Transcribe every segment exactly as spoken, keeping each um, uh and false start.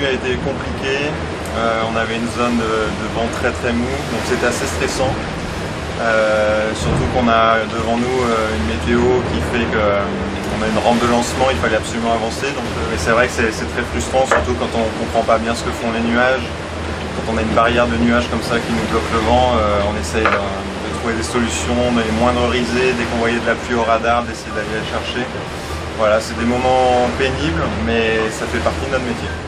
a été compliqué. Euh, on avait une zone de, de vent très très mou, donc c'était assez stressant. Euh, surtout qu'on a devant nous euh, une météo qui fait qu'on euh, a une rampe de lancement, il fallait absolument avancer. Donc, euh, mais c'est vrai que c'est très frustrant, surtout quand on ne comprend pas bien ce que font les nuages. Quand on a une barrière de nuages comme ça qui nous bloque le vent, euh, on essaye de, de trouver des solutions, de les moindre riser, dès qu'on voyait de la pluie au radar, d'essayer d'aller la chercher. Voilà, c'est des moments pénibles, mais ça fait partie de notre métier.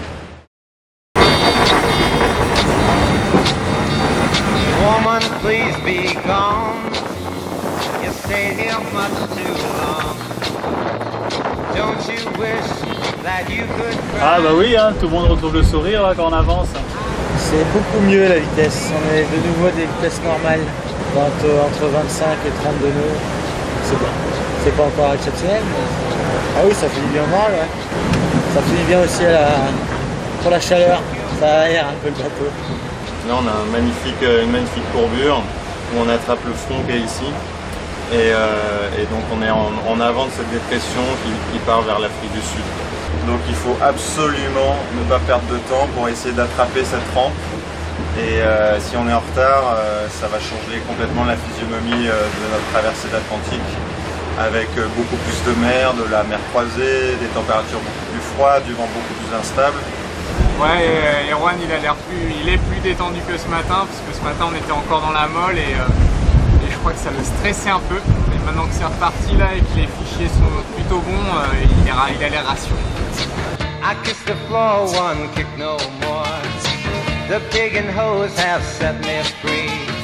Woman, please be gone. You stayed here much too long. Don't you wish that you could cry? Ah bah oui, hein, tout le monde retrouve le sourire là, quand on avance. C'est beaucoup mieux la vitesse. On est de nouveau à des vitesses normales. Entre, entre vingt-cinq et trente de nœuds. C'est bon. C'est pas encore exceptionnel, mais... Ah oui, ça fait du bien au moral, ouais. Ça fait du bien aussi à la... pour la chaleur. Ça aère un peu le bateau. Là, on a un magnifique, une magnifique courbure où on attrape le front qui est ici. Et, euh, et donc on est en, en avant de cette dépression qui, qui part vers l'Afrique du Sud. Donc il faut absolument ne pas perdre de temps pour essayer d'attraper cette rampe. Et euh, si on est en retard, euh, ça va changer complètement la physionomie euh, de notre traversée de l'Atlantique, avec euh, beaucoup plus de mer, de la mer croisée, des températures beaucoup plus froides, du vent beaucoup plus instable. Ouais, et Erwan il a l'air plus, il est plus détendu que ce matin, parce que ce matin on était encore dans la molle et, euh, et je crois que ça le stressait un peu. Mais maintenant que c'est reparti là et que les fichiers sont plutôt bons, euh, il, est, il a l'air rassuré. I kiss the floor, one kick no more. The pig and hose have set me free.